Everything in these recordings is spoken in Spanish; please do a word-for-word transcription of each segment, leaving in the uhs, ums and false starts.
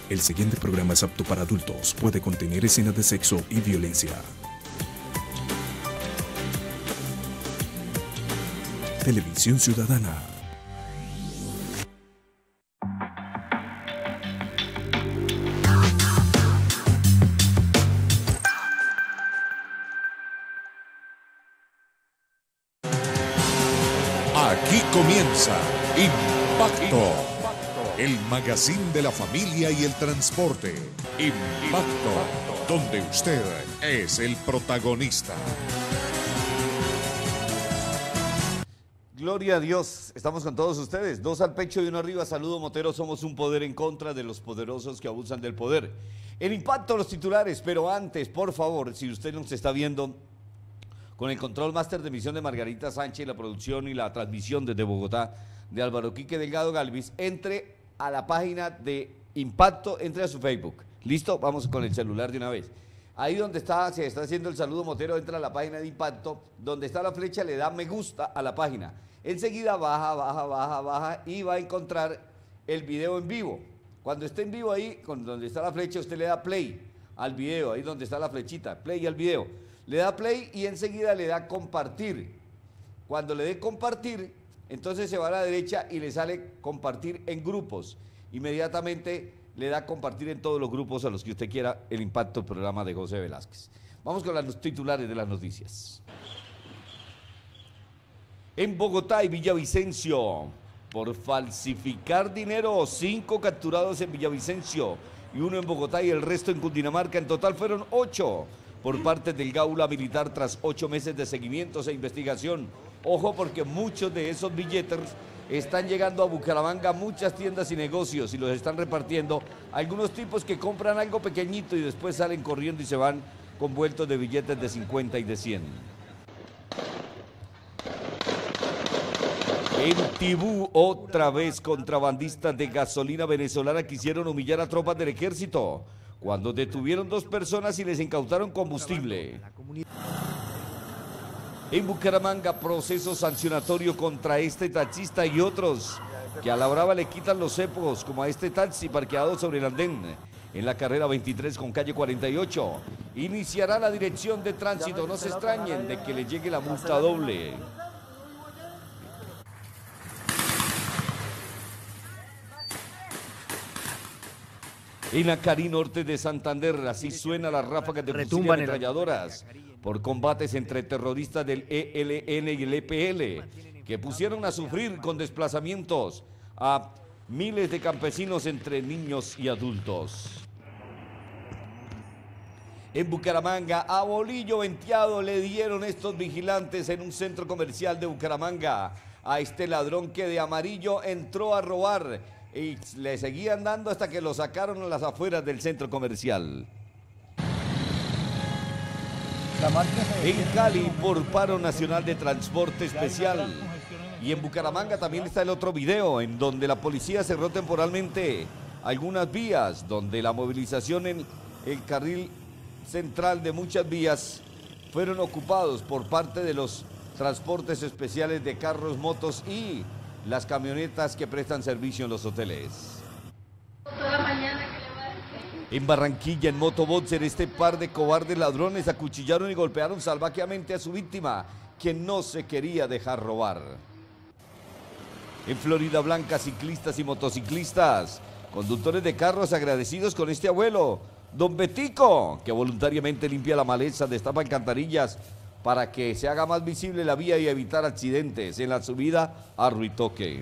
El siguiente programa es apto para adultos. Puede contener escenas de sexo y violencia. Televisión Ciudadana. Aquí comienza Impacto, el magazine de la familia y el transporte. Impacto, donde usted es el protagonista. Gloria a Dios, estamos con todos ustedes. Dos al pecho y uno arriba. Saludo Motero, somos un poder en contra de los poderosos que abusan del poder. El impacto, los titulares, pero antes, por favor, si usted nos está viendo con el control máster de emisión de Margarita Sánchez, la producción y la transmisión desde Bogotá de Álvaro Quique Delgado Galvis, entre a la página de Impacto, entre a su Facebook. ¿Listo? Vamos con el celular de una vez. Ahí donde está, se está haciendo el saludo Motero, entra a la página de Impacto, donde está la flecha, le da me gusta a la página. Enseguida baja, baja, baja, baja y va a encontrar el video en vivo. Cuando esté en vivo ahí, con donde está la flecha, usted le da play al video, ahí donde está la flechita, play al video. Le da play y enseguida le da compartir. Cuando le dé compartir, entonces se va a la derecha y le sale compartir en grupos. Inmediatamente le da compartir en todos los grupos a los que usted quiera el impacto del programa de José Velázquez. Vamos con los titulares de las noticias. En Bogotá y Villavicencio, por falsificar dinero, cinco capturados en Villavicencio y uno en Bogotá y el resto en Cundinamarca. En total fueron ocho por parte del Gaula Militar tras ocho meses de seguimientos e investigación. Ojo, porque muchos de esos billetes están llegando a Bucaramanga, muchas tiendas y negocios, y los están repartiendo algunos tipos que compran algo pequeñito y después salen corriendo y se van con vueltos de billetes de cincuenta y de cien. En Tibú, otra vez contrabandistas de gasolina venezolana quisieron humillar a tropas del ejército cuando detuvieron dos personas y les incautaron combustible. En Bucaramanga, proceso sancionatorio contra este taxista y otros que a la brava le quitan los cepos, como a este taxi parqueado sobre el andén en la carrera veintitrés con calle cuarenta y ocho. Iniciará la dirección de tránsito, no se extrañen de que le llegue la multa doble. En Acarí Norte de Santander, así suena las ráfagas de fusiles ametralladoras por combates entre terroristas del E L N y el E P L, que pusieron a sufrir con desplazamientos a miles de campesinos entre niños y adultos. En Bucaramanga, a bolillo venteado le dieron estos vigilantes en un centro comercial de Bucaramanga a este ladrón que de amarillo entró a robar y le seguían dando hasta que lo sacaron a las afueras del centro comercial. En Cali, por paro nacional de transporte especial. Y en Bucaramanga también está el otro video, en donde la policía cerró temporalmente algunas vías, donde la movilización en el carril central de muchas vías fueron ocupados por parte de los transportes especiales de carros, motos y las camionetas que prestan servicio en los hoteles. En Barranquilla, en motoboxer, este par de cobardes ladrones acuchillaron y golpearon salvajemente a su víctima, que no se quería dejar robar. En Florida Blanca, ciclistas y motociclistas, conductores de carros agradecidos con este abuelo, don Betico, que voluntariamente limpia la maleza, destapa alcantarillas para que se haga más visible la vía y evitar accidentes en la subida a Ruitoque.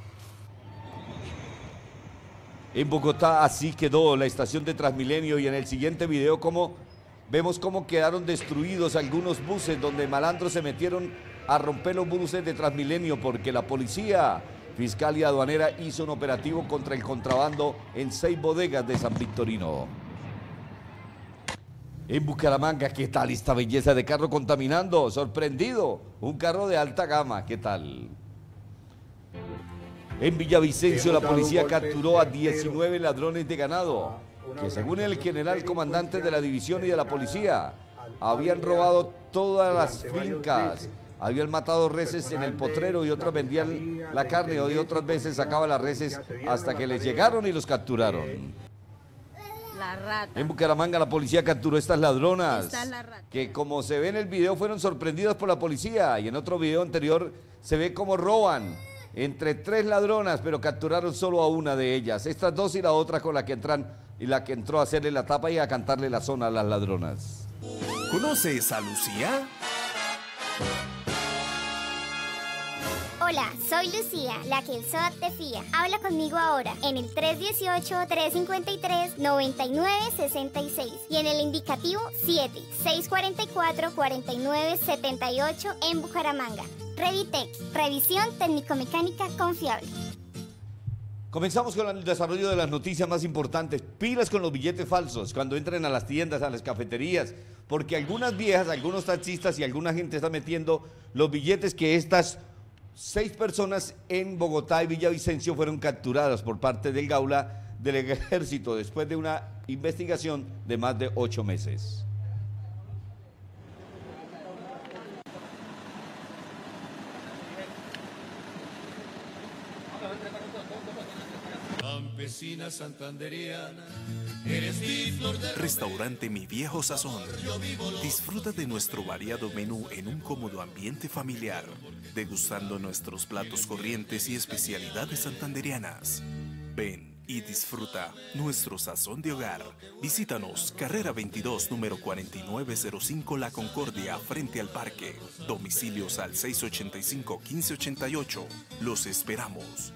En Bogotá así quedó la estación de Transmilenio y en el siguiente video como vemos cómo quedaron destruidos algunos buses donde malandros se metieron a romper los buses de Transmilenio porque la policía fiscal y aduanera hizo un operativo contra el contrabando en seis bodegas de San Victorino. En Bucaramanga, ¿qué tal esta belleza de carro contaminando? Sorprendido, un carro de alta gama, ¿qué tal? En Villavicencio, la policía capturó a diecinueve ladrones de ganado, que según el general comandante de la división y de la policía, habían robado todas las fincas, habían matado reses en el potrero y otros vendían la carne y otras veces sacaban las reses hasta que les llegaron y los capturaron. La rata. En Bucaramanga la policía capturó estas ladronas. Esta es la rata. Que como se ve en el video fueron sorprendidas por la policía. Y en otro video anterior se ve cómo roban entre tres ladronas, pero capturaron solo a una de ellas. Estas dos y la otra con la que entran y la que entró a hacerle la tapa y a cantarle la zona a las ladronas. ¿Conoces a Lucía? Hola, soy Lucía, la que el S O A T te fía. Habla conmigo ahora en el tres uno ocho, tres cinco tres, nueve nueve seis seis y en el indicativo siete seis cuatro cuatro, cuatro nueve siete ocho en Bucaramanga. Revitec, revisión técnico-mecánica confiable. Comenzamos con el desarrollo de las noticias más importantes. Pilas con los billetes falsos cuando entren a las tiendas, a las cafeterías, porque algunas viejas, algunos taxistas y alguna gente está metiendo los billetes que estas seis personas en Bogotá y Villavicencio fueron capturadas por parte del Gaula del Ejército después de una investigación de más de ocho meses. Campesina santanderiana, eres mi flor de Restaurante Mi Viejo Sazón. Disfruta de nuestro variado menú en un cómodo ambiente familiar, degustando nuestros platos corrientes y especialidades santanderianas. Ven y disfruta nuestro sazón de hogar. Visítanos, carrera veintidós, número cuarenta y nueve cero cinco La Concordia, frente al parque. Domicilios al seis ochenta y cinco, quince ochenta y ocho. Los esperamos.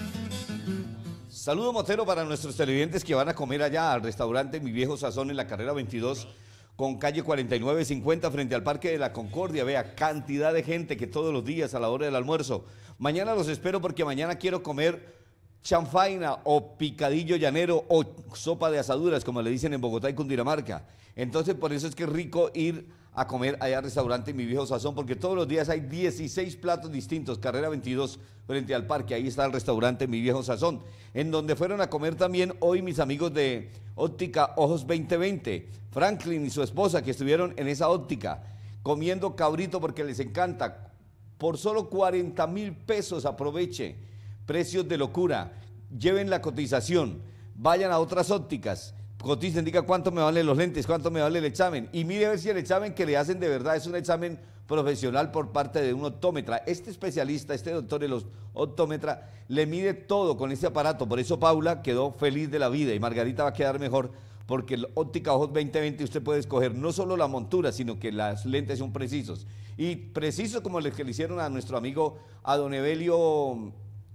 Saludo motero para nuestros televidentes que van a comer allá al restaurante Mi Viejo Sazón en la carrera veintidós con calle cuarenta y nueve cincuenta frente al Parque de la Concordia. Vea, cantidad de gente que todos los días a la hora del almuerzo. Mañana los espero porque mañana quiero comer chanfaina o picadillo llanero o sopa de asaduras, como le dicen en Bogotá y Cundinamarca. Entonces por eso es que es rico ir a comer allá al restaurante Mi Viejo Sazón, porque todos los días hay dieciséis platos distintos, carrera veintidós frente al parque, ahí está el restaurante Mi Viejo Sazón, en donde fueron a comer también hoy mis amigos de Óptica Ojos veinte veinte, Franklin y su esposa que estuvieron en esa óptica, comiendo cabrito porque les encanta, por solo cuarenta mil pesos aproveche, precios de locura, lleven la cotización, vayan a otras ópticas, coticen, diga cuánto me valen los lentes, cuánto me vale el examen y mire a ver si el examen que le hacen de verdad es un examen profesional por parte de un optómetra. Este especialista, este doctor, el optómetra, le mide todo con este aparato, por eso Paula quedó feliz de la vida y Margarita va a quedar mejor porque el Óptica Ojos veinte veinte usted puede escoger no solo la montura, sino que las lentes son precisos y precisos como los que le hicieron a nuestro amigo, a don Evelio,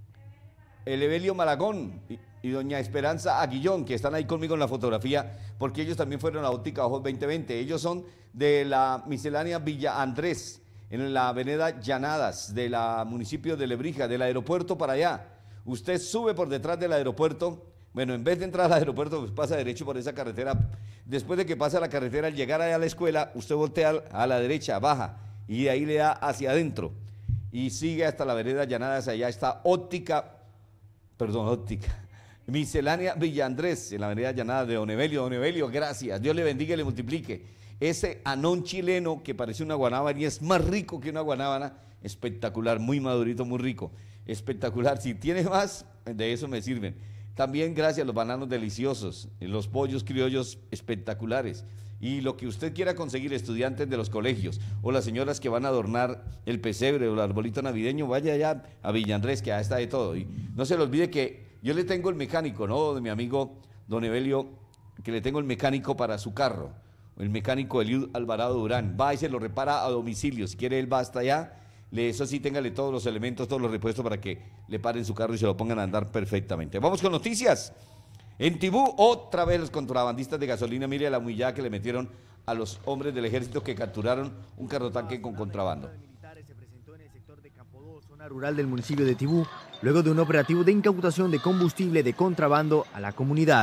el Evelio Malagón y, y doña Esperanza Aguillón, que están ahí conmigo en la fotografía, porque ellos también fueron a Óptica Ojos veinte veinte. Ellos son de la miscelánea Villa Andrés, en la avenida Llanadas, de la municipio de Lebrija, del aeropuerto para allá. Usted sube por detrás del aeropuerto, bueno, en vez de entrar al aeropuerto, pues pasa derecho por esa carretera. Después de que pasa la carretera, al llegar allá a la escuela, usted voltea a la derecha, baja, y de ahí le da hacia adentro, y sigue hasta la vereda Llanadas, allá está Óptica, perdón, Óptica, Miscelánea Villa Andrés, en la avenida Llanada de Don Evelio. Don Evelio, gracias, Dios le bendiga y le multiplique. Ese anón chileno que parece una guanábana y es más rico que una guanábana, espectacular, muy madurito, muy rico, espectacular. Si tiene más, de eso me sirven. También gracias a los bananos deliciosos, los pollos criollos espectaculares. Y lo que usted quiera conseguir, estudiantes de los colegios o las señoras que van a adornar el pesebre o el arbolito navideño, vaya allá a Villa Andrés, que allá está de todo. Y no se le olvide que yo le tengo el mecánico, ¿no? De mi amigo don Evelio, que le tengo el mecánico para su carro, el mecánico Eliud Alvarado Durán. Va y se lo repara a domicilio. Si quiere, él va hasta allá. Le, eso sí, téngale todos los elementos, todos los repuestos para que le paren su carro y se lo pongan a andar perfectamente. Vamos con noticias. En Tibú, otra vez los contrabandistas de gasolina, mire la humillada que le metieron a los hombres del ejército que capturaron un carrotanque con contrabando. Se presentó en el sector de Campo dos, zona rural del municipio de Tibú, luego de un operativo de incautación de combustible de contrabando a la comunidad.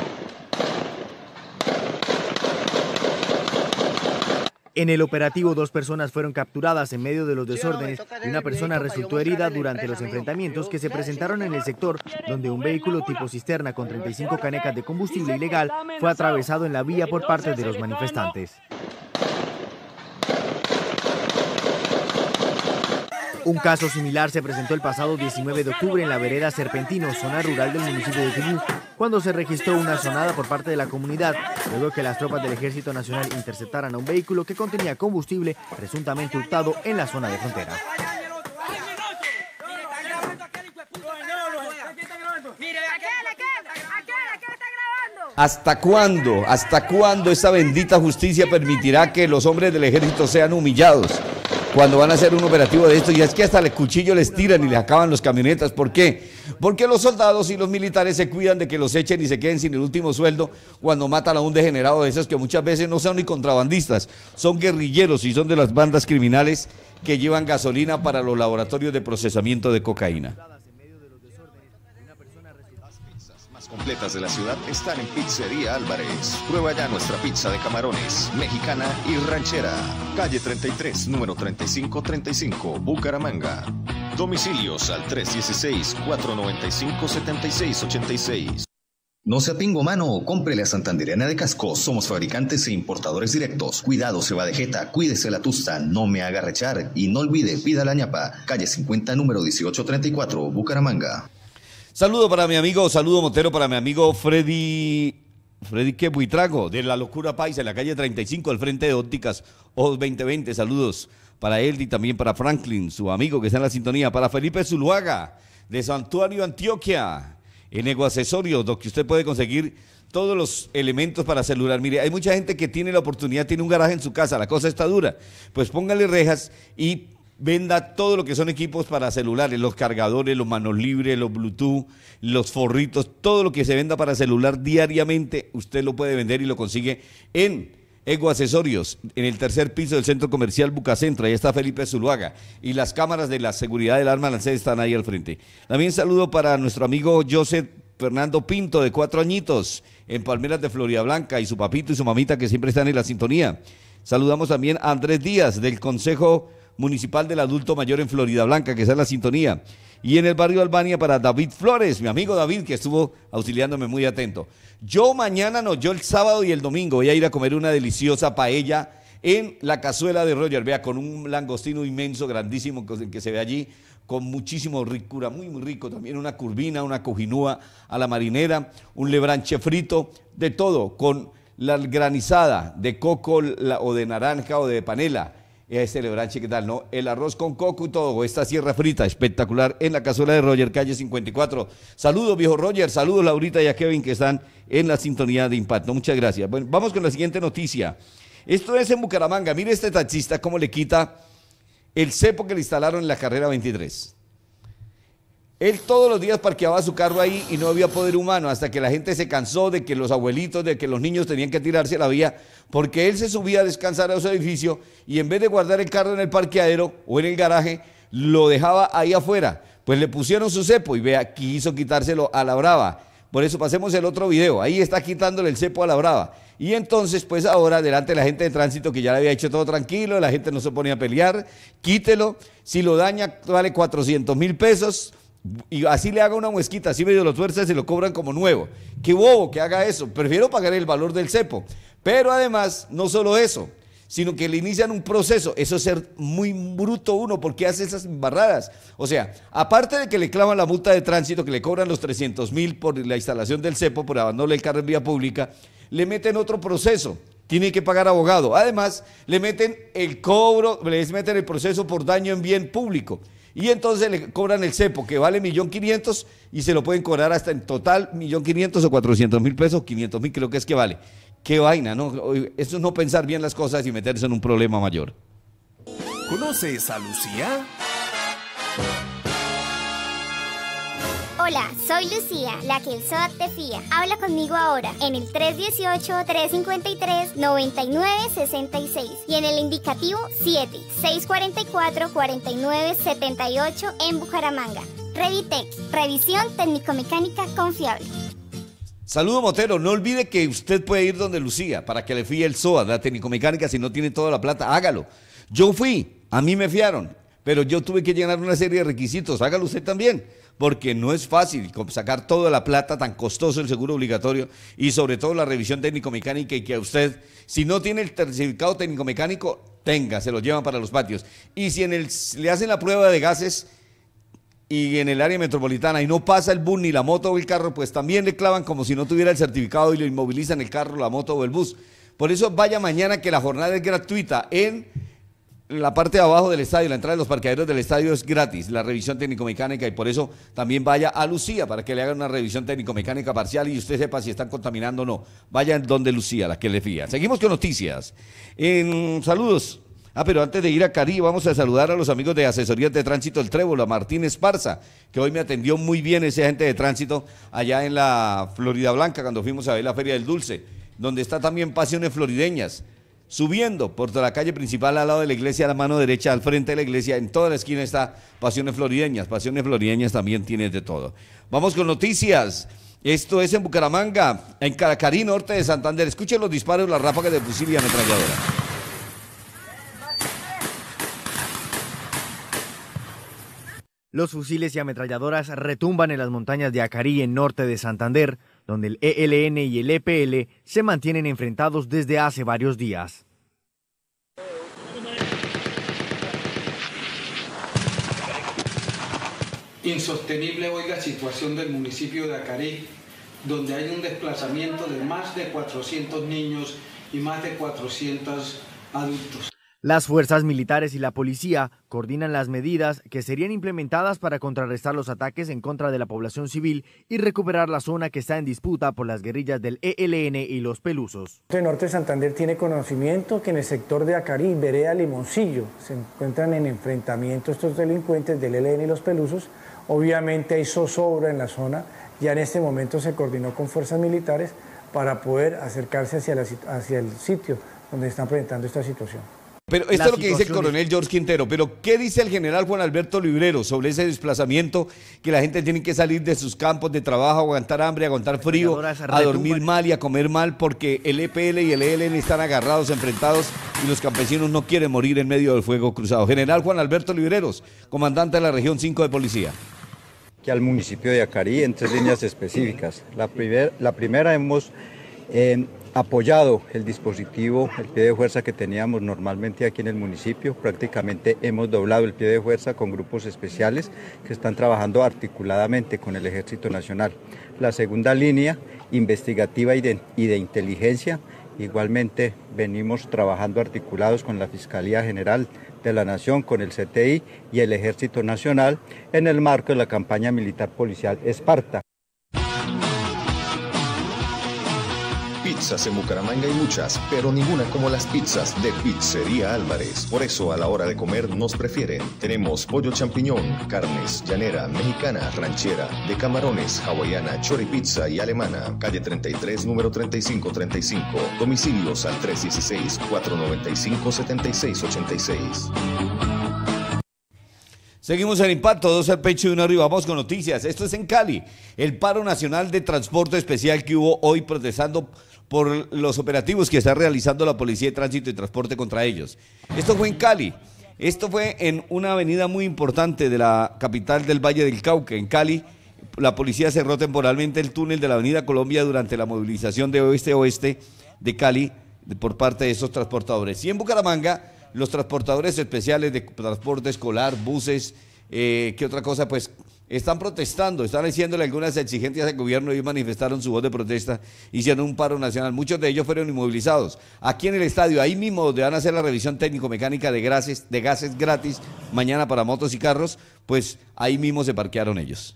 En el operativo, dos personas fueron capturadas en medio de los desórdenes y una persona resultó herida durante los enfrentamientos que se presentaron en el sector, donde un vehículo tipo cisterna con treinta y cinco canecas de combustible ilegal fue atravesado en la vía por parte de los manifestantes. Un caso similar se presentó el pasado diecinueve de octubre en la vereda Serpentino, zona rural del municipio de Tibú, cuando se registró una sonada por parte de la comunidad, luego que las tropas del Ejército Nacional interceptaran a un vehículo que contenía combustible presuntamente hurtado en la zona de frontera. ¿Hasta cuándo? ¿Hasta cuándo esta bendita justicia permitirá que los hombres del ejército sean humillados cuando van a hacer un operativo de esto? Y es que hasta el cuchillo les tiran y les acaban los camionetas. ¿Por qué? Porque los soldados y los militares se cuidan de que los echen y se queden sin el último sueldo cuando matan a un degenerado de esos que muchas veces no son ni contrabandistas, son guerrilleros y son de las bandas criminales que llevan gasolina para los laboratorios de procesamiento de cocaína. Completas de la ciudad están en Pizzería Álvarez. Prueba ya nuestra pizza de camarones, mexicana y ranchera. Calle treinta y tres, número treinta y cinco treinta y cinco, Bucaramanga. Domicilios al tres uno seis, cuatro nueve cinco, siete seis ocho seis. No se atingo mano, cómprele a Santandereana de Cascos. Somos fabricantes e importadores directos. Cuidado, se va de jeta, cuídese la tusta, no me haga rechar. Y no olvide, pida la ñapa. Calle cincuenta, número dieciocho treinta y cuatro, Bucaramanga. Saludo para mi amigo, saludo Montero para mi amigo Freddy, Freddy que Buitrago, de La Locura Paisa, en la calle treinta y cinco, al frente de Ópticas Ojos veinte veinte. Saludos para él y también para Franklin, su amigo que está en la sintonía. Para Felipe Zuluaga, de Santuario, Antioquia, en Ego Accesorios, donde usted puede conseguir todos los elementos para celular. Mire, hay mucha gente que tiene la oportunidad, tiene un garaje en su casa, la cosa está dura. Pues póngale rejas y venda todo lo que son equipos para celulares, los cargadores, los manos libres, los Bluetooth, los forritos, todo lo que se venda para celular diariamente, usted lo puede vender y lo consigue en Ego Accesorios, en el tercer piso del Centro Comercial Bucacentro. Ahí está Felipe Zuluaga. Y las cámaras de la seguridad del arma lancera están ahí al frente. También saludo para nuestro amigo Joseph Fernando Pinto, de cuatro añitos, en Palmeras de Floridablanca, y su papito y su mamita que siempre están en la sintonía. Saludamos también a Andrés Díaz, del Consejo Municipal del Adulto Mayor en Floridablanca, que está en la sintonía. Y en el barrio Albania para David Flores, mi amigo David, que estuvo auxiliándome muy atento. Yo mañana, no, yo el sábado y el domingo voy a ir a comer una deliciosa paella en la cazuela de Roger, vea, con un langostino inmenso, grandísimo, que se ve allí, con muchísimo ricura, muy, muy rico. También una curvina, una cojinúa a la marinera, un lebranche frito, de todo, con la granizada de coco la, o de naranja o de panela. Este lebranche, ¿qué tal, no? El arroz con coco y todo, esta sierra frita espectacular en la cazuela de Roger, calle cincuenta y cuatro. Saludos, viejo Roger, saludos, Laurita y a Kevin, que están en la sintonía de Impacto. Muchas gracias. Bueno, vamos con la siguiente noticia. Esto es en Bucaramanga. Mire este taxista cómo le quita el cepo que le instalaron en la carrera veintitrés. Él todos los días parqueaba su carro ahí y no había poder humano, hasta que la gente se cansó de que los abuelitos, de que los niños tenían que tirarse a la vía, porque él se subía a descansar a su edificio y en vez de guardar el carro en el parqueadero o en el garaje, lo dejaba ahí afuera. Pues le pusieron su cepo y vea, quiso quitárselo a la brava. Por eso pasemos el otro video, ahí está quitándole el cepo a la brava. Y entonces, pues ahora, delante de la gente de tránsito que ya le había hecho todo tranquilo, la gente no se ponía a pelear, quítelo, si lo daña vale cuatrocientos mil pesos, y así le haga una muesquita, así medio lo tuerce, se lo cobran como nuevo. Qué bobo que haga eso, prefiero pagar el valor del cepo. Pero además, no solo eso, sino que le inician un proceso. Eso es ser muy bruto uno, porque hace esas embarradas. O sea, aparte de que le clavan la multa de tránsito, que le cobran los trescientos mil por la instalación del cepo, por abandono del carro en vía pública, le meten otro proceso. Tiene que pagar abogado. Además, le meten el cobro, les meten el proceso por daño en bien público. Y entonces le cobran el cepo, que vale un millón quinientos mil, y se lo pueden cobrar hasta en total un millón quinientos mil o cuatrocientos mil pesos, quinientos mil creo que es que vale. Qué vaina, ¿no? Eso es no pensar bien las cosas y meterse en un problema mayor. ¿Conoces a Lucía? Hola, soy Lucía, la que el S O A T te fía. Habla conmigo ahora en el tres uno ocho, tres cinco tres, nueve nueve seis seis y en el indicativo siete, seis cuatro cuatro, cuatro nueve siete ocho en Bucaramanga. Revitec, revisión técnico-mecánica confiable. Saludo, Motero, no olvide que usted puede ir donde Lucía para que le fíe el S O A, la técnico-mecánica. Si no tiene toda la plata, hágalo. Yo fui, a mí me fiaron, pero yo tuve que llenar una serie de requisitos. Hágalo usted también, porque no es fácil sacar toda la plata, tan costoso el seguro obligatorio y sobre todo la revisión técnico-mecánica, y que a usted, si no tiene el certificado técnico-mecánico, tenga, se lo llevan para los patios. Y si en el, le hacen la prueba de gases, y en el área metropolitana y no pasa el bus ni la moto o el carro, pues también le clavan como si no tuviera el certificado y lo inmovilizan el carro, la moto o el bus. Por eso vaya mañana, que la jornada es gratuita en la parte de abajo del estadio, la entrada de los parqueaderos del estadio es gratis, la revisión técnico-mecánica, y por eso también vaya a Lucía para que le hagan una revisión técnico-mecánica parcial y usted sepa si están contaminando o no. Vaya donde Lucía, la que le fía. Seguimos con noticias. En saludos. Ah, pero antes de ir a Cari, vamos a saludar a los amigos de Asesorías de Tránsito El Trébol, a Martín Esparza, que hoy me atendió muy bien ese agente de tránsito allá en la Florida Blanca, cuando fuimos a ver la Feria del Dulce, donde está también Pasiones Florideñas, subiendo por toda la calle principal al lado de la iglesia, a la mano derecha, al frente de la iglesia, en toda la esquina está Pasiones Florideñas. Pasiones Florideñas también tiene de todo. Vamos con noticias. Esto es en Bucaramanga, en Caracarí, norte de Santander. Escuchen los disparos, las ráfagas de fusil y ametralladora. Los fusiles y ametralladoras retumban en las montañas de Acarí, en norte de Santander, donde el E L N y el E P L se mantienen enfrentados desde hace varios días. Insostenible hoy la situación del municipio de Acarí, donde hay un desplazamiento de más de cuatrocientos niños y más de cuatrocientos adultos. Las fuerzas militares y la policía coordinan las medidas que serían implementadas para contrarrestar los ataques en contra de la población civil y recuperar la zona que está en disputa por las guerrillas del E L N y los Pelusos. El norte de Santander tiene conocimiento que en el sector de Acarí, Vereda, Limoncillo, se encuentran en enfrentamiento estos delincuentes del E L N y los Pelusos. Obviamente hay zozobra en la zona, ya en este momento se coordinó con fuerzas militares para poder acercarse hacia, la, hacia el sitio donde están presentando esta situación. Pero esto es lo que dice el coronel George Quintero, pero ¿qué dice el general Juan Alberto Librero sobre ese desplazamiento, que la gente tiene que salir de sus campos de trabajo, aguantar hambre, aguantar frío, a dormir mal y a comer mal porque el E P L y el E L N están agarrados, enfrentados y los campesinos no quieren morir en medio del fuego cruzado? General Juan Alberto Libreros, comandante de la región cinco de policía. Que al municipio de Acarí en tres líneas específicas. La, primer, la primera hemos eh, apoyado el dispositivo, el pie de fuerza que teníamos normalmente aquí en el municipio. Prácticamente hemos doblado el pie de fuerza con grupos especiales que están trabajando articuladamente con el Ejército Nacional. La segunda línea, investigativa y de, y de inteligencia, igualmente venimos trabajando articulados con la Fiscalía General de la Nación, con el C T I y el Ejército Nacional en el marco de la campaña militar policial Esparta. Pizzas en Bucaramanga hay muchas, pero ninguna como las pizzas de Pizzería Álvarez. Por eso a la hora de comer nos prefieren. Tenemos pollo champiñón, carnes, llanera, mexicana, ranchera, de camarones, hawaiana, choripizza y alemana. Calle treinta y tres, número treinta y cinco treinta y cinco. Domicilios al tres uno seis, cuatro nueve cinco, siete seis ocho seis. Seguimos en Impacto, dos al pecho y uno arriba. Vamos con noticias. Esto es en Cali. El paro nacional de transporte especial que hubo hoy protestando por los operativos que está realizando la Policía de Tránsito y Transporte contra ellos. Esto fue en Cali. Esto fue en una avenida muy importante de la capital del Valle del Cauca. En Cali, la policía cerró temporalmente el túnel de la Avenida Colombia durante la movilización de oeste-oeste de Cali por parte de esos transportadores. Y en Bucaramanga, los transportadores especiales de transporte escolar, buses, eh, ¿qué otra cosa? Pues están protestando, están haciéndole algunas exigencias al gobierno y manifestaron su voz de protesta, hicieron un paro nacional. Muchos de ellos fueron inmovilizados. Aquí en el estadio, ahí mismo donde van a hacer la revisión técnico-mecánica de gases, de gases gratis mañana para motos y carros, pues ahí mismo se parquearon ellos.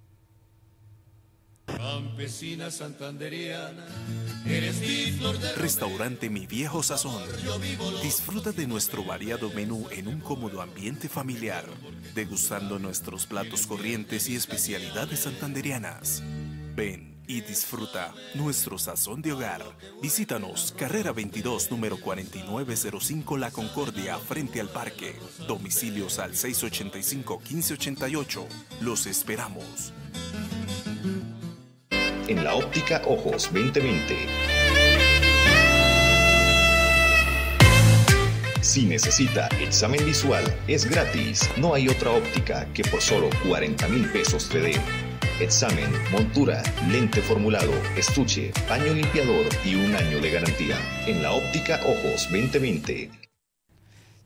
Campesina santanderiana, eres mi flor de Restaurante Mi Viejo Sazón. Disfruta de nuestro variado menú en un cómodo ambiente familiar, degustando nuestros platos corrientes y especialidades santanderianas. Ven y disfruta nuestro sazón de hogar. Visítanos, carrera veintidós, número cuarenta y nueve cero cinco La Concordia, frente al parque. Domicilios al seis ocho cinco, uno cinco ocho ocho. Los esperamos. En la óptica Ojos veinte veinte. Si necesita examen visual, es gratis. No hay otra óptica que por solo cuarenta mil pesos te dé examen, montura, lente formulado, estuche, paño limpiador y un año de garantía. En la óptica Ojos veinte veinte.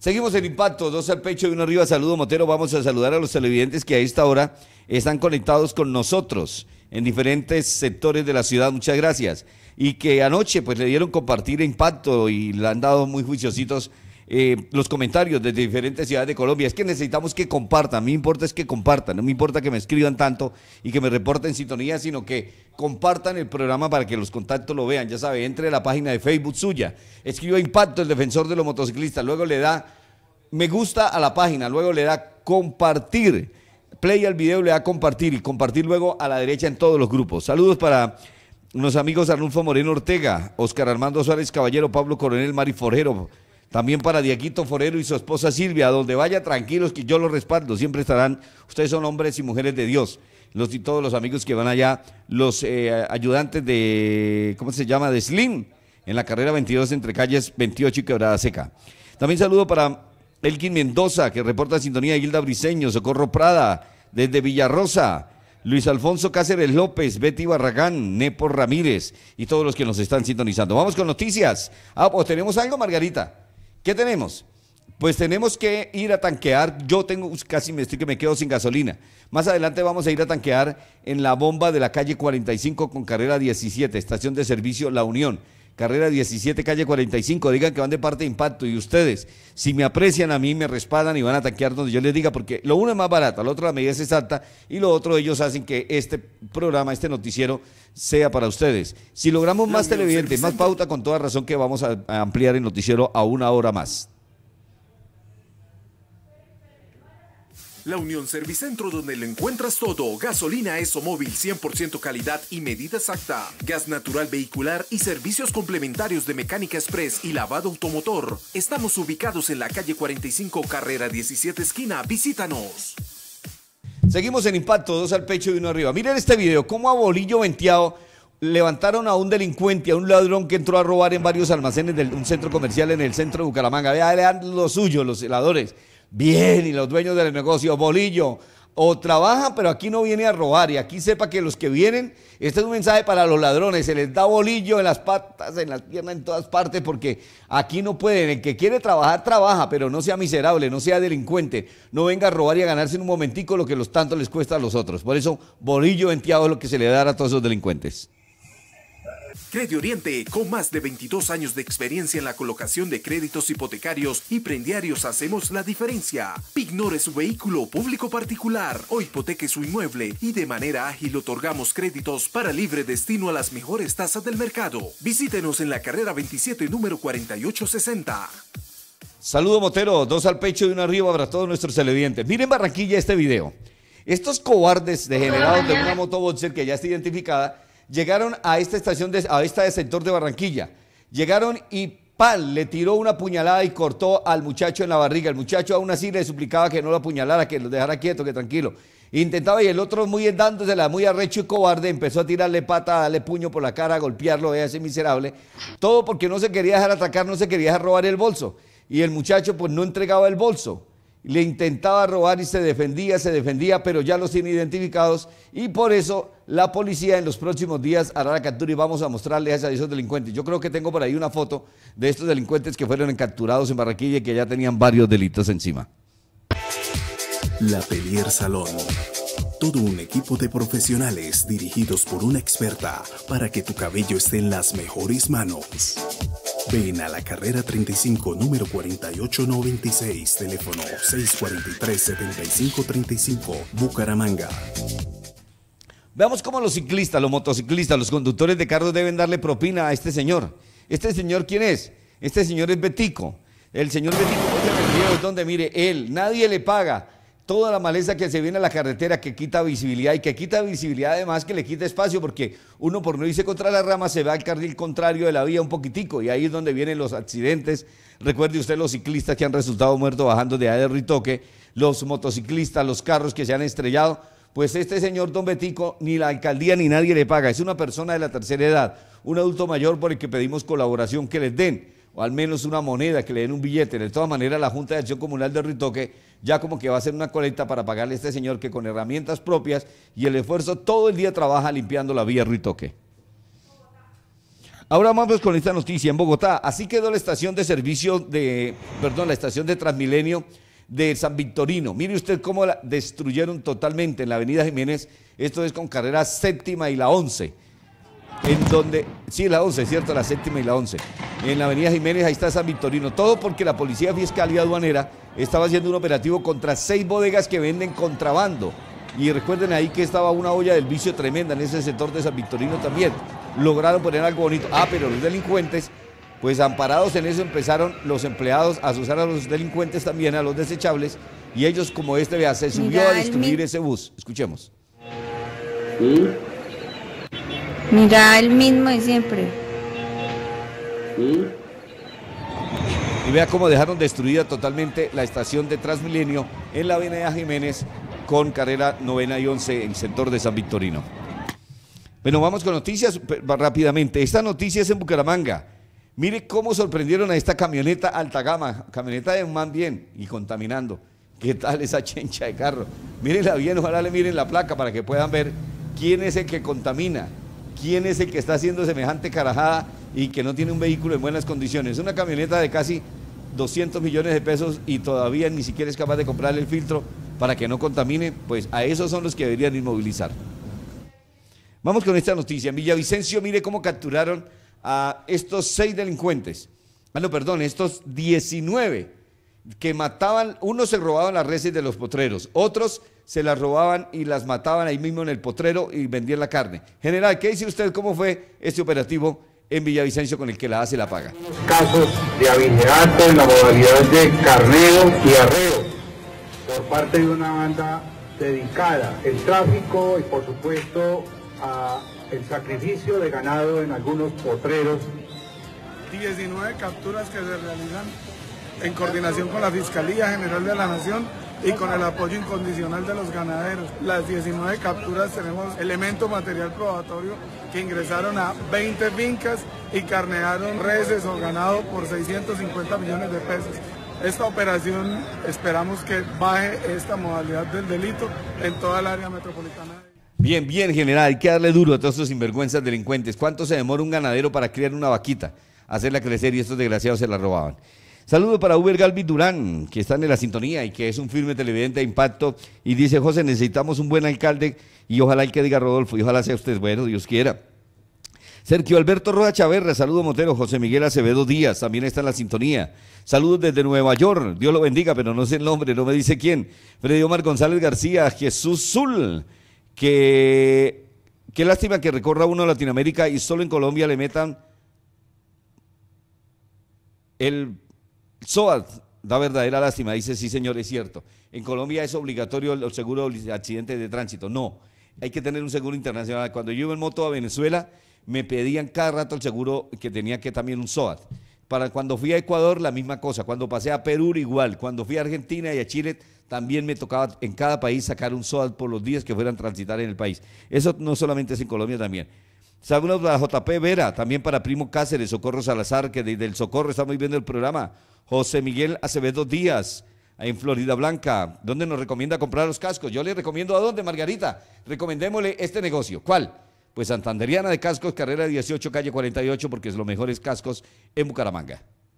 Seguimos en Impacto, dos al pecho y uno arriba. Saludo Motero, vamos a saludar a los televidentes que a esta hora están conectados con nosotros en diferentes sectores de la ciudad, muchas gracias. Y que anoche pues le dieron compartir Impacto y le han dado muy juiciositos eh, los comentarios desde diferentes ciudades de Colombia. Es que necesitamos que compartan, a mí me importa es que compartan, no me importa que me escriban tanto y que me reporten sintonía, sino que compartan el programa para que los contactos lo vean. Ya sabe, entre a la página de Facebook suya, escriba Impacto, el defensor de los motociclistas, luego le da me gusta a la página, luego le da compartir, play al video, le da compartir y compartir luego a la derecha en todos los grupos. Saludos para los amigos Arnulfo Moreno Ortega, Oscar Armando Suárez Caballero, Pablo Coronel, Mari Forero, también para Dieguito Forero y su esposa Silvia, donde vaya tranquilos que yo los respaldo, siempre estarán, ustedes son hombres y mujeres de Dios, los y todos los amigos que van allá, los eh, ayudantes de, ¿cómo se llama?, de Slim, en la carrera veintidós entre calles veintiocho y Quebrada Seca. También saludo para Elkin Mendoza, que reporta sintonía, Hilda Briceño, Socorro Prada, desde Villarrosa, Luis Alfonso Cáceres López, Betty Barragán, Nepo Ramírez y todos los que nos están sintonizando. Vamos con noticias. Ah, pues tenemos algo, Margarita. ¿Qué tenemos? Pues tenemos que ir a tanquear. Yo tengo casi me estoy que me quedo sin gasolina. Más adelante vamos a ir a tanquear en la bomba de la calle cuarenta y cinco con carrera diecisiete, estación de servicio La Unión. Carrera diecisiete, calle cuarenta y cinco, digan que van de parte de Impacto y ustedes, si me aprecian a mí, me respaldan y van a tanquear donde yo les diga, porque lo uno es más barato, lo otro la medida es exacta y lo otro ellos hacen que este programa, este noticiero sea para ustedes. Si logramos más televidentes, más pauta, con toda razón que vamos a, a ampliar el noticiero a una hora más. La Unión Servicentro, donde lo encuentras todo: gasolina ESOMóvil cien por ciento calidad y medida exacta, gas natural vehicular y servicios complementarios de mecánica express y lavado automotor. Estamos ubicados en la calle cuarenta y cinco, carrera diecisiete esquina. Visítanos. Seguimos en Impacto, dos al pecho y uno arriba. Miren este video, cómo a bolillo venteado levantaron a un delincuente, a un ladrón que entró a robar en varios almacenes de un centro comercial en el centro de Bucaramanga. Vean lo suyo, los celadores. Bien, y los dueños del negocio, bolillo, o trabajan, pero aquí no viene a robar, y aquí sepa que los que vienen, este es un mensaje para los ladrones, se les da bolillo en las patas, en las piernas, en todas partes, porque aquí no pueden, el que quiere trabajar, trabaja, pero no sea miserable, no sea delincuente, no venga a robar y a ganarse en un momentico lo que los tanto les cuesta a los otros. Por eso, bolillo venteado es lo que se le da a todos esos delincuentes. Credi Oriente, con más de veintidós años de experiencia en la colocación de créditos hipotecarios y prendiarios, hacemos la diferencia. Ignore su vehículo público particular o hipoteque su inmueble y de manera ágil otorgamos créditos para libre destino a las mejores tasas del mercado. Visítenos en la carrera veintisiete, número cuarenta y ocho sesenta. Saludo Motero, dos al pecho y uno arriba para todos nuestros televidentes. Miren Barranquilla este video. Estos cobardes degenerados de una motoboxer que ya está identificada llegaron a esta estación, de, a esta de sector de Barranquilla, llegaron y ¡pal!, le tiró una puñalada y cortó al muchacho en la barriga. El muchacho aún así le suplicaba que no lo apuñalara, que lo dejara quieto, que tranquilo. Intentaba, y el otro, muy dándosela, muy arrecho y cobarde, empezó a tirarle pata, a darle puño por la cara, a golpearlo, a ese miserable. Todo porque no se quería dejar atacar, no se quería dejar robar el bolso. Y el muchacho pues no entregaba el bolso. Le intentaba robar y se defendía, se defendía, pero ya los tiene identificados y por eso la policía en los próximos días hará la captura y vamos a mostrarles a esos delincuentes. Yo creo que tengo por ahí una foto de estos delincuentes que fueron capturados en Barranquilla y que ya tenían varios delitos encima. La Pelier Salón. Todo un equipo de profesionales dirigidos por una experta para que tu cabello esté en las mejores manos. Ven a la carrera treinta y cinco, número cuarenta y ocho noventa y seis, teléfono seis cuatro tres, siete cinco tres cinco, Bucaramanga. Veamos cómo los ciclistas, los motociclistas, los conductores de carros deben darle propina a este señor. ¿Este señor quién es? Este señor es Betico. El señor Betico, el video es donde, mire, él, nadie le paga toda la maleza que se viene a la carretera, que quita visibilidad y que quita visibilidad además que le quita espacio, porque uno por no irse contra la rama se va al carril contrario de la vía un poquitico y ahí es donde vienen los accidentes. Recuerde usted los ciclistas que han resultado muertos bajando de ahí de Ritoque, los motociclistas, los carros que se han estrellado. Pues este señor Don Betico, ni la alcaldía ni nadie le paga, es una persona de la tercera edad, un adulto mayor por el que pedimos colaboración, que les den, o al menos una moneda, que le den un billete. De todas maneras, la Junta de Acción Comunal de Ritoque ya como que va a hacer una colecta para pagarle a este señor que con herramientas propias y el esfuerzo todo el día trabaja limpiando la vía Ritoque. Ahora vamos con esta noticia en Bogotá. Así quedó la estación de servicio de, perdón, la estación de Transmilenio de San Victorino. Mire usted cómo la destruyeron totalmente en la avenida Jiménez. Esto es con carrera séptima y la once. En donde, sí, la once, cierto, la séptima y la once. En la avenida Jiménez, ahí está San Victorino. Todo porque la Policía Fiscal y Aduanera estaba haciendo un operativo contra seis bodegas que venden contrabando. Y recuerden ahí que estaba una olla del vicio tremenda en ese sector de San Victorino también. Lograron poner algo bonito. Ah, pero los delincuentes, pues amparados en eso, empezaron los empleados a usar a los delincuentes también, a los desechables. Y ellos, como este, vea, se subió Mira, a destruir ese bus. Escuchemos. ¿Sí? Mira, el mismo de siempre. ¿Sí? Y vea cómo dejaron destruida totalmente la estación de Transmilenio en la avenida Jiménez con carrera novena y once en el sector de San Victorino. Bueno, vamos con noticias rápidamente. Esta noticia es en Bucaramanga. Mire cómo sorprendieron a esta camioneta alta gama, camioneta de un man bien y contaminando. ¿Qué tal esa chencha de carro? Mírenla bien, ojalá le miren la placa para que puedan ver quién es el que contamina, quién es el que está haciendo semejante carajada y que no tiene un vehículo en buenas condiciones. Una camioneta de casi doscientos millones de pesos y todavía ni siquiera es capaz de comprarle el filtro para que no contamine. Pues a esos son los que deberían inmovilizar. Vamos con esta noticia. En Villavicencio, mire cómo capturaron a estos seis delincuentes. Ah, no, perdón, estos diecinueve que mataban. Unos se robaban las reses de los potreros, otros se las robaban y las mataban ahí mismo en el potrero y vendían la carne. General, ¿qué dice usted? ¿Cómo fue este operativo en Villavicencio con el que la hace la paga? Casos de abigeato en la modalidad de carneo y arreo por parte de una banda dedicada al tráfico y por supuesto a el sacrificio de ganado en algunos potreros. diecinueve capturas que se realizan en coordinación con la Fiscalía General de la Nación y con el apoyo incondicional de los ganaderos. Las diecinueve capturas tenemos elemento material probatorio que ingresaron a veinte fincas y carnearon reses o ganado por seiscientos cincuenta millones de pesos. Esta operación esperamos que baje esta modalidad del delito en toda el área metropolitana. Bien, bien, general, hay que darle duro a todos estos sinvergüenzas delincuentes. ¿Cuánto se demora un ganadero para criar una vaquita, hacerla crecer y estos desgraciados se la robaban? Saludo para Uber Galvis Durán, que está en la sintonía y que es un firme televidente de Impacto, y dice: José, necesitamos un buen alcalde y ojalá el que diga Rodolfo, y ojalá sea usted bueno, Dios quiera. Sergio Alberto Roa Chaverra, saludo Motero. José Miguel Acevedo Díaz también está en la sintonía. Saludos desde Nueva York, Dios lo bendiga, pero no sé el nombre, no me dice quién. Freddy Omar González García, Jesús Zul, que qué lástima que recorra uno a Latinoamérica y solo en Colombia le metan el S O A T, da verdadera lástima. Dice: sí señor, es cierto, en Colombia es obligatorio el seguro de accidentes de tránsito. No, hay que tener un seguro internacional. Cuando yo iba en moto a Venezuela me pedían cada rato el seguro que tenía que también un S O A T. Para cuando fui a Ecuador la misma cosa, cuando pasé a Perú igual, cuando fui a Argentina y a Chile también me tocaba en cada país sacar un S O A T por los días que fueran a transitar en el país. Eso no solamente es en Colombia también. Saludos para J P Vera, también para Primo Cáceres, Socorro Salazar, que desde el Socorro estamos viendo el programa. José Miguel Acevedo Díaz, en Florida Blanca, ¿dónde nos recomienda comprar los cascos? Yo le recomiendo, ¿a dónde, Margarita? Recomendémosle este negocio. ¿Cuál? Pues Santanderiana de Cascos, carrera dieciocho, calle cuarenta y ocho, porque es los mejores cascos en Bucaramanga.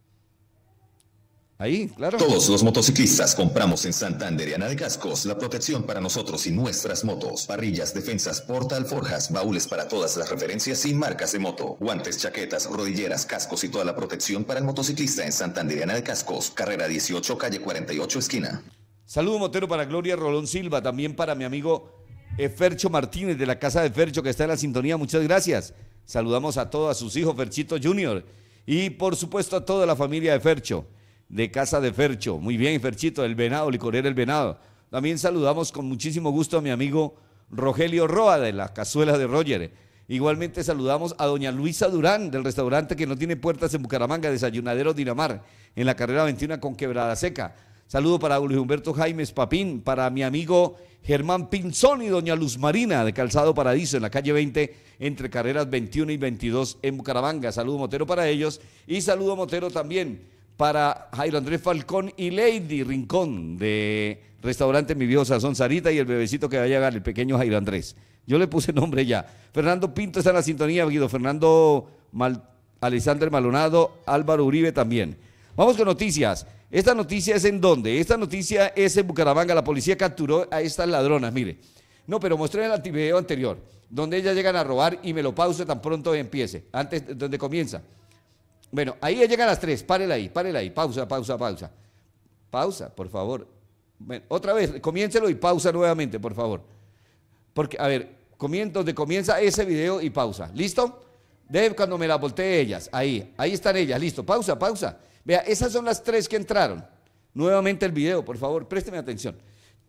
Ahí, claro. Todos los motociclistas compramos en Santanderiana de Cascos la protección para nosotros y nuestras motos. Parrillas, defensas, porta-alforjas, baúles para todas las referencias y marcas de moto. Guantes, chaquetas, rodilleras, cascos y toda la protección para el motociclista en Santanderiana de Cascos. Carrera dieciocho, calle cuarenta y ocho, esquina. Saludo Motero para Gloria Rolón Silva, también para mi amigo Fercho Martínez de la Casa de Fercho, que está en la sintonía. Muchas gracias. Saludamos a todos, a sus hijos, Ferchito Junior, y por supuesto a toda la familia de Fercho, de Casa de Fercho. Muy bien, Ferchito, el venado, licorera el venado. También saludamos con muchísimo gusto a mi amigo Rogelio Roa de la Cazuela de Roger. Igualmente saludamos a doña Luisa Durán del restaurante que no tiene puertas en Bucaramanga, Desayunadero Dinamar, en la carrera veintiuno con Quebrada Seca. Saludo para Luis Humberto Jaimes Papín, para mi amigo Germán Pinzón y doña Luz Marina de Calzado Paradiso en la calle veinte entre carreras veintiuno y veintidós en Bucaramanga. Saludo Motero para ellos y saludo Motero también para Jairo Andrés Falcón y Lady Rincón de Restaurante Mi Viejo Sazón, Sarita y el bebecito que va a llegar, el pequeño Jairo Andrés. Yo le puse nombre ya. Fernando Pinto está en la sintonía, Guido Fernando Mal, Alexander Maldonado, Álvaro Uribe también. Vamos con noticias. Esta noticia es en dónde? Esta noticia es en Bucaramanga. La policía capturó a estas ladronas, mire. No, pero mostré el video anterior, donde ellas llegan a robar y me lo pauso tan pronto empiece, antes donde comienza. Bueno, ahí llegan las tres, párela ahí, párela ahí, pausa, pausa, pausa. Pausa, por favor. Bueno, otra vez, comiéncelo y pausa nuevamente, por favor. Porque, a ver, comien, donde comienza ese video y pausa. ¿Listo? De cuando me la voltee ellas, ahí, ahí están ellas, listo, pausa, pausa. Vea, esas son las tres que entraron. Nuevamente el video, por favor, présteme atención.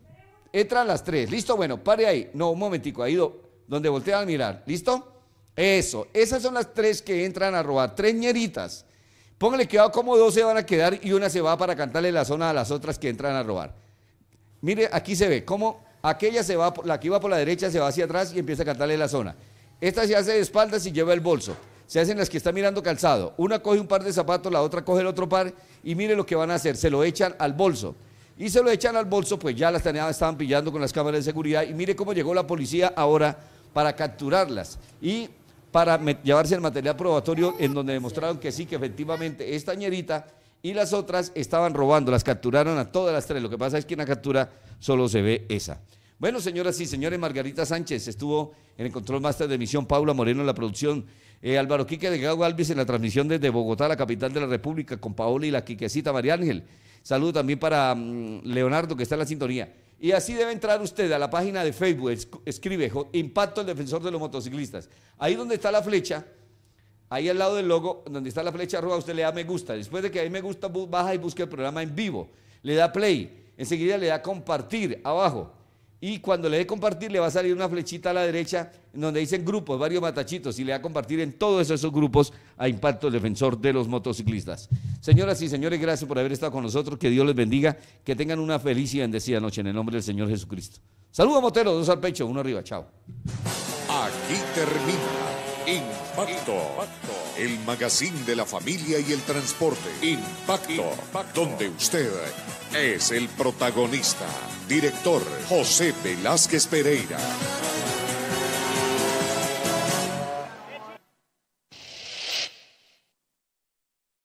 Entran las tres, ¿listo? Bueno, pare ahí. No, un momentico, ahí do, donde voltean a mirar, ¿listo? Eso, esas son las tres que entran a robar, tres ñeritas. Póngale cuidado como dos se van a quedar y una se va para cantarle la zona a las otras que entran a robar. Mire, aquí se ve cómo aquella se va, la que iba por la derecha se va hacia atrás y empieza a cantarle la zona. Esta se hace de espaldas y lleva el bolso. Se hacen las que están mirando calzado. Una coge un par de zapatos, la otra coge el otro par y mire lo que van a hacer, se lo echan al bolso. Y se lo echan al bolso, pues ya las estaban pillando con las cámaras de seguridad y mire cómo llegó la policía ahora para capturarlas y para llevarse el material probatorio en donde demostraron que sí, que efectivamente esta ñerita y las otras estaban robando, las capturaron a todas las tres. Lo que pasa es que en la captura solo se ve esa. Bueno, señoras y señores, Margarita Sánchez estuvo en el control máster de emisión, Paula Moreno en la producción, eh, Álvaro Quique de Gago Alves en la transmisión desde Bogotá, la capital de la República, con Paola y la Quiquecita María Ángel. Saludo también para um, Leonardo, que está en la sintonía. Y así debe entrar usted a la página de Facebook, escribe Impacto, el defensor de los motociclistas. Ahí donde está la flecha, ahí al lado del logo, donde está la flecha roja, usted le da me gusta. Después de que ahí me gusta, baja y busca el programa en vivo. Le da play, enseguida le da compartir abajo. Y cuando le dé compartir, le va a salir una flechita a la derecha, en donde dicen grupos, varios matachitos, y le da compartir en todos esos grupos a Impacto, el defensor de los motociclistas. Señoras y señores, gracias por haber estado con nosotros, que Dios les bendiga, que tengan una feliz y bendecida noche en el nombre del Señor Jesucristo. Saludos, moteros, dos al pecho, uno arriba, chao. Aquí termina Impacto, el magazine de la familia y el transporte. Impacto, donde usted es el protagonista. Director José Velázquez Pereira.